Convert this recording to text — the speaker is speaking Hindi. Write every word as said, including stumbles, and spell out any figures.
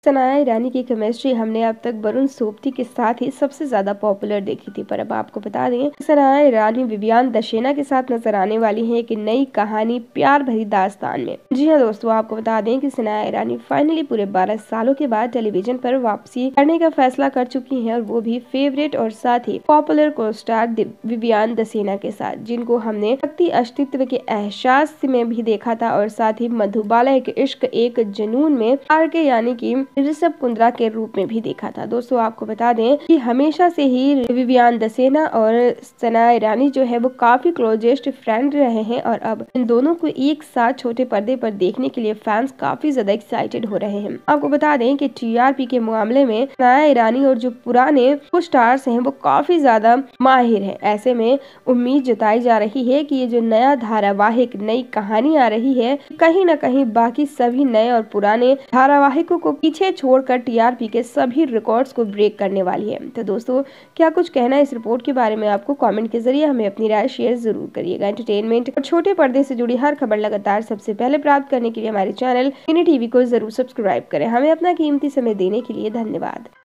सनाया ईरानी की केमिस्ट्री हमने अब तक वरुण सोबती के साथ ही सबसे ज्यादा पॉपुलर देखी थी, पर अब आपको बता दें सनाया ईरानी विवियान दशेना के साथ नजर आने वाली है एक नई कहानी प्यार भरी दास्तान में। जी हाँ दोस्तों, आपको बता दें कि सनाया ईरानी फाइनली पूरे बारह सालों के बाद टेलीविजन पर वापसी करने का फैसला कर चुकी है, और वो भी फेवरेट और साथ ही popular co star Vivian Dsena के साथ, जिनको हमने शक्ति अस्तित्व के एहसास में भी देखा था और साथ ही मधुबाला एक इश्क एक जुनून में आर के यानी कि ऋषभ कुंद्रा के रूप में भी देखा था। दोस्तों आपको बता दें कि हमेशा से ही विवियान दशेना और सनाया ईरानी जो है वो काफी क्लोजेस्ट फ्रेंड रहे हैं, और अब इन दोनों को एक साथ छोटे पर्दे पर देखने के लिए फैंस काफी ज्यादा एक्साइटेड हो रहे हैं। आपको बता दें कि टीआरपी के मामले में सनाया ईरानी और जो पुराने स्टार्स हैं वो काफी ज्यादा माहिर हैं। ऐसे में उम्मीद जताई जा रही है कि ये जो नया धारावाहिक नई कहानी आ रही है, कहीं न कहीं बाकी सभी नए और पुराने धारावाहिकों को पीछे छोड़कर टीआरपी के सभी रिकॉर्ड्स को ब्रेक करने वाली है। तो दोस्तों क्या कुछ कहना है इस रिपोर्ट के बारे में, आपको कमेंट के जरिए हमें अपनी राय शेयर जरूर करिएगा। एंटरटेनमेंट और छोटे पर्दे से जुड़ी हर खबर लगातार सबसे पहले प्राप्त करने के लिए हमारे चैनल मिनी टीवी को जरूर सब्सक्राइब करें। हमें अपना कीमती समय देने के लिए धन्यवाद।